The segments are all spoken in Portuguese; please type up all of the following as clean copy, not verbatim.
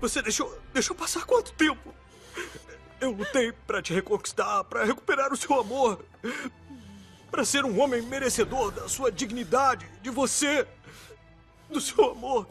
Você deixou passar quanto tempo? Eu lutei pra te reconquistar, pra recuperar o seu amor. Pra ser um homem merecedor da sua dignidade, de você, do seu amor.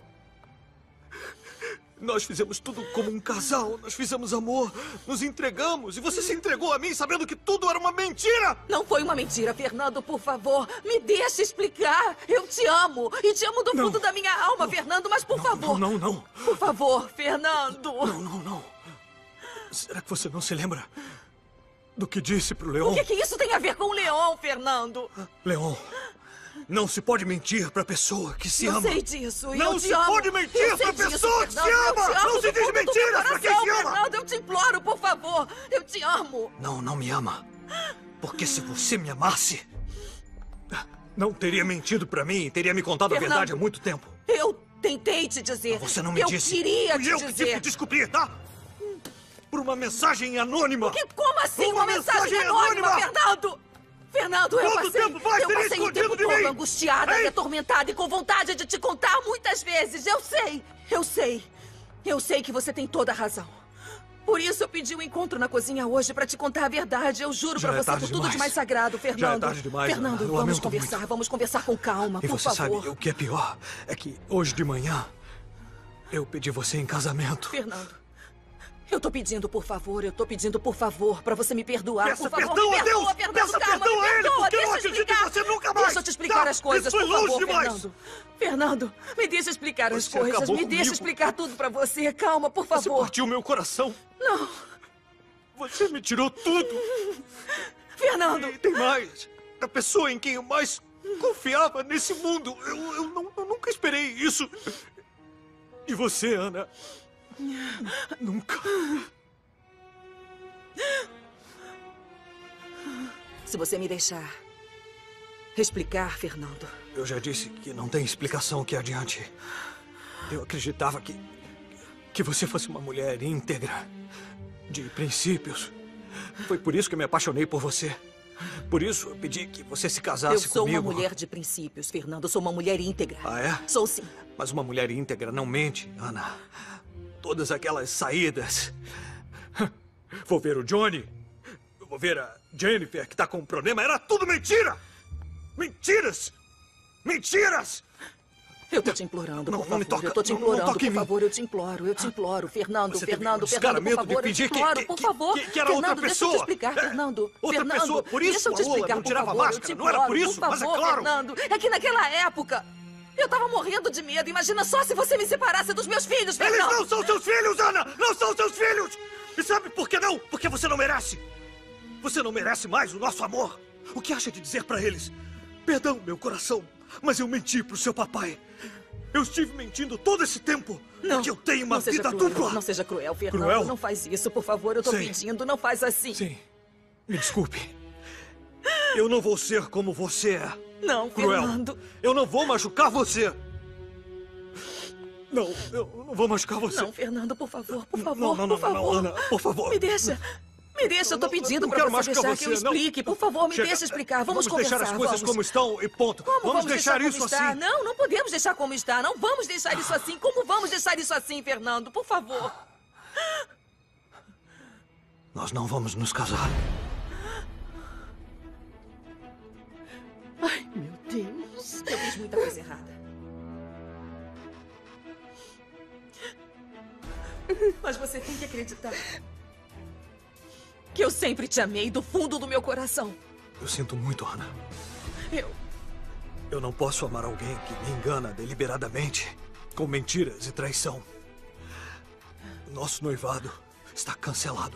Nós fizemos tudo como um casal, nós fizemos amor, nos entregamos e você se entregou a mim sabendo que tudo era uma mentira! Não foi uma mentira, Fernando, por favor, me deixe explicar. Eu te amo e te amo do fundo da minha alma, Fernando, mas por favor. Não. Por favor, Fernando. Não. Será que você não se lembra do que disse pro Leon? O que isso tem a ver com o Leon, Fernando? Leon, não se pode mentir pra pessoa que se ama. Eu sei disso e não eu te se amo. pode mentir pra pessoa que se ama! Não se diz mentiras pra quem se ama! Fernando, eu te imploro, por favor. Eu te amo. Não me ama. Porque se você me amasse, não teria mentido pra mim e teria me contado Fernando, a verdade há muito tempo. Eu tentei te dizer. Você não me disse. Eu queria te dizer. Eu que tive que descobrir, tá? Por uma mensagem anônima. Como assim uma mensagem anônima, Fernando? Fernando, eu passei o tempo todo angustiada e atormentada e com vontade de te contar muitas vezes. Eu sei que você tem toda a razão. Por isso eu pedi um encontro na cozinha hoje pra te contar a verdade. Eu juro pra você por tudo de mais sagrado, Fernando. Já é tarde demais, Fernando, vamos conversar com calma, por favor. E você sabe o que é pior? É que hoje de manhã eu pedi você em casamento. Fernando. Eu tô pedindo, por favor, pra você me perdoar. Peça por favor, perdão me a Deus! perdoa, Fernando, Peça calma, perdão me a Ele, perdoa, porque eu não deixa acredito explicar. em você nunca mais! Deixa eu te explicar as coisas, isso foi por favor, longe demais. Fernando. Fernando, me deixa explicar as Você coisas, acabou me deixa comigo. explicar tudo pra você. Calma, por favor. Você partiu meu coração. Não. Você me tirou tudo. Fernando. E tem mais. A pessoa em quem eu mais confiava nesse mundo. Eu nunca esperei isso. E você, Ana? Nunca. Se você me deixar explicar, Fernando. Eu já disse que não tem explicação que adiante. Eu acreditava que você fosse uma mulher íntegra, de princípios. Foi por isso que eu me apaixonei por você. Por isso eu pedi que você se casasse comigo. Eu sou uma mulher de princípios, Fernando. Eu sou uma mulher íntegra. Ah, é? Sou sim. Mas uma mulher íntegra não mente, Ana. Todas aquelas saídas. Vou ver o Johnny. Vou ver a Jennifer, que tá com um problema. Era tudo mentira! Mentiras! Mentiras! Eu tô te implorando, por favor. Me toca, eu tô te implorando, por favor. Eu te imploro. Fernando, você Fernando, teve um por favor, de pedir eu te imploro, por favor. que era outra Fernando, deixa eu te pessoa. explicar, Fernando. Outra Fernando, pessoa, por isso deixa eu te a Lola explicar, não por tirava favor. máscara. Eu te Não era por imploro, isso, por mas é favor, claro. Fernando. É que naquela época eu tava morrendo de medo. Imagina só se você me separasse dos meus filhos, Fernando. Eles não são seus filhos, Ana! Não são seus filhos! E sabe por que não? Porque você não merece. Você não merece mais o nosso amor. O que acha de dizer pra eles? Perdão, meu coração, mas eu menti pro seu papai. Eu estive mentindo todo esse tempo. Não. Porque eu tenho uma vida cruel, dupla. Não seja cruel, Fernando. Cruel? Não faz isso, por favor. Eu tô pedindo, não faz assim. Sim. Me desculpe. Eu não vou ser como você é. Não, Cruel. Fernando. Eu não vou machucar você. Não, eu não vou machucar você. Não, Fernando, por favor, por favor, Não, por favor. não, Ana, por favor. Me deixa, eu tô pedindo pra você deixar que eu explique. Por favor, me deixa explicar. Vamos conversar, deixar as coisas como estão e ponto. Vamos deixar isso assim. Não, não podemos deixar como está. Não vamos deixar isso assim. Como vamos deixar isso assim, Fernando? Por favor. Nós não vamos nos casar. Ai, meu Deus. Eu fiz muita coisa errada. Mas você tem que acreditar que eu sempre te amei do fundo do meu coração. Eu sinto muito, Ana. Eu não posso amar alguém que me engana deliberadamente, com mentiras e traição. Nosso noivado está cancelado.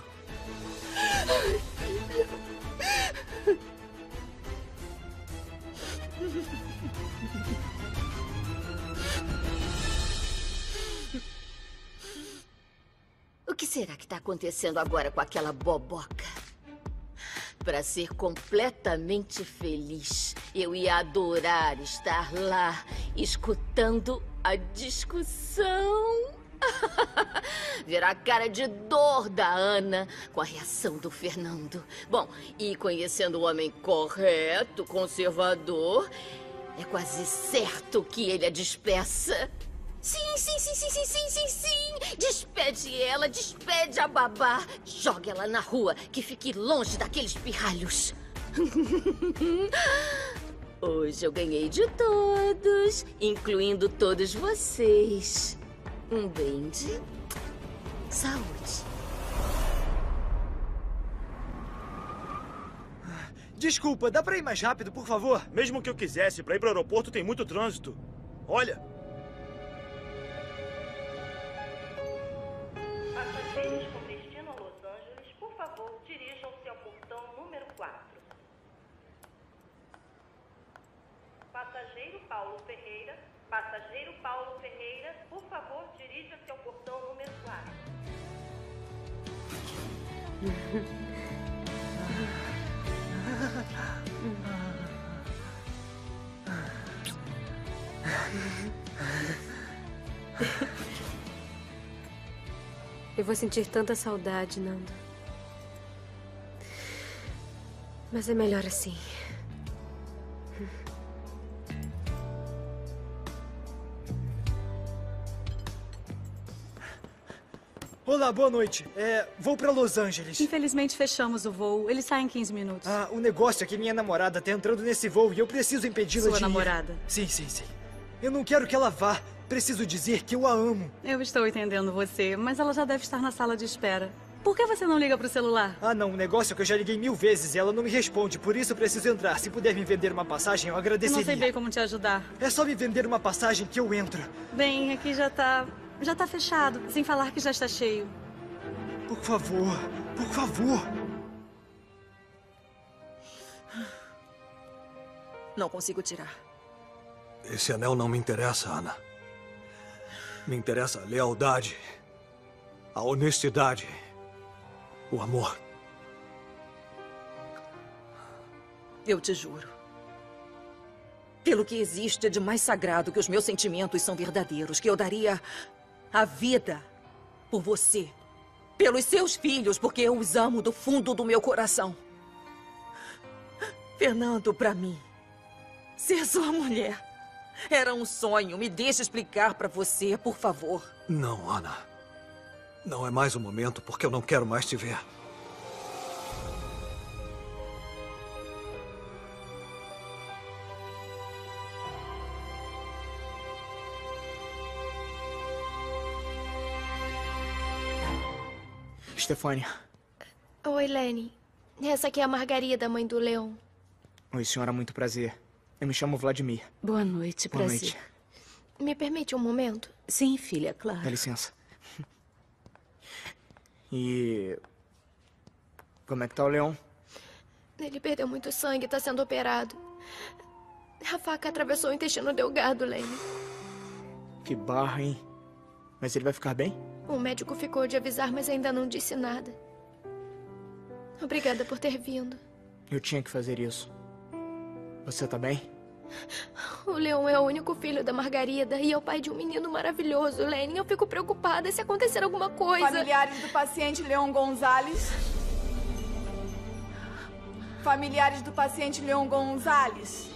O que será que está acontecendo agora com aquela boboca? Para ser completamente feliz, eu ia adorar estar lá, escutando a discussão. Ver a cara de dor da Ana com a reação do Fernando. Bom, e conhecendo o homem correto, conservador, é quase certo que ele a despeça. Sim. Despede despede a babá. Joga ela na rua, que fique longe daqueles pirralhos. Hoje eu ganhei de todos, incluindo todos vocês. Um brinde. Saúde. Desculpa, dá pra ir mais rápido, por favor? Mesmo que eu quisesse, pra ir pro aeroporto tem muito trânsito. Olha. Passageiros com destino a Los Angeles, por favor, dirijam-se ao portão número 4. Passageiro Paulo Ferreira, por favor, dirija-se ao portão número 4. Eu vou sentir tanta saudade, Nando. Mas é melhor assim. Olá, boa noite. Vou pra Los Angeles. Infelizmente fechamos o voo. Ele sai em 15 minutos. Ah, o negócio é que minha namorada tá entrando nesse voo e eu preciso impedi-la de Sua ir. namorada? Sim. Eu não quero que ela vá. Preciso dizer que eu a amo. Eu estou entendendo você, mas ela já deve estar na sala de espera. Por que você não liga pro celular? Ah, não. O negócio é que eu já liguei 1000 vezes e ela não me responde. Por isso eu preciso entrar. Se puder me vender uma passagem, eu Eu agradeceria. não sei bem como te ajudar. É só me vender uma passagem que eu entro. Bem, aqui já tá fechado, sem falar que já está cheio. Por favor. Por favor. Não consigo tirar. Esse anel não me interessa, Ana. Me interessa a lealdade, a honestidade, o amor. Eu te juro. Pelo que existe de mais sagrado, que os meus sentimentos são verdadeiros, que eu daria a vida por você, pelos seus filhos, porque eu os amo do fundo do meu coração. Fernando, pra mim, ser sua mulher era um sonho. Me deixe explicar pra você, por favor. Não, Ana. Não é mais o momento, porque eu não quero mais te ver. Stefânia. Oi, Lenny. Essa aqui é a Margarida, mãe do Leon. Oi, senhora, muito prazer. Eu me chamo Vladimir. Boa noite, Boa prazer. noite. Me permite um momento? Sim, filha, claro. Dá licença. E... como é que tá o Leon? Ele perdeu muito sangue e tá sendo operado. A faca atravessou o intestino delgado, Lenny. Que barra, hein? Mas ele vai ficar bem? O médico ficou de avisar, mas ainda não disse nada. Obrigada por ter vindo. Eu tinha que fazer isso. Você tá bem? O Leon é o único filho da Margarida e é o pai de um menino maravilhoso, Lenny. Eu fico preocupada se acontecer alguma coisa. Familiares do paciente Leon Gonzalez. Familiares do paciente Leon Gonzalez.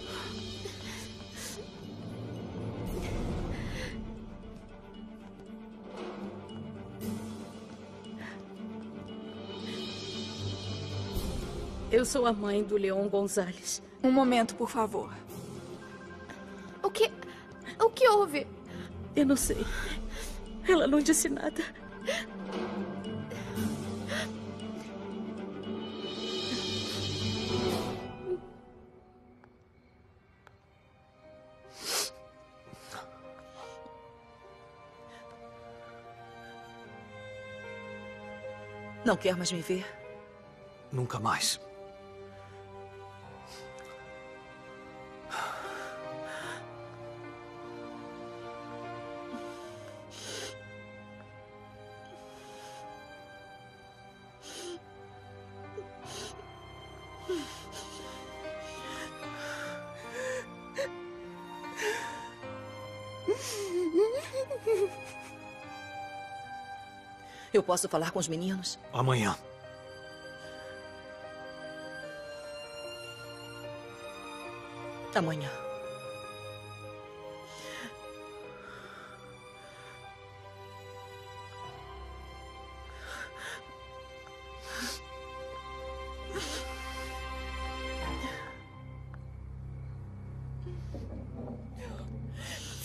Eu sou a mãe do Leon Gonzalez. Um momento, por favor. O que houve? Eu não sei. Ela não disse nada. Não quer mais me ver? Nunca mais. Eu posso falar com os meninos? Amanhã. Amanhã.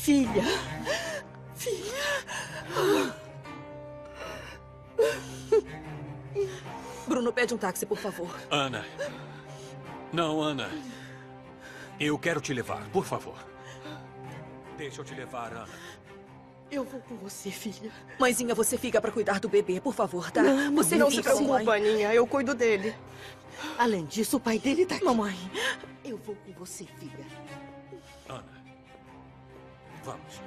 Filha. Filha. Bruno, pede um táxi, por favor. Ana. Não, Ana. Eu quero te levar, por favor. Deixa eu te levar, Ana. Eu vou com você, filha. Mãezinha, você fica pra cuidar do bebê, por favor, tá? Você não se preocupa, Aninha. Eu cuido dele. Além disso, o pai dele tá aqui. Mamãe. Eu vou com você, filha. Ana. Vamos.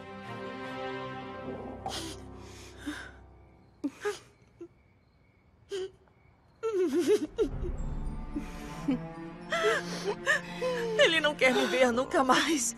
Ele não quer me ver nunca mais.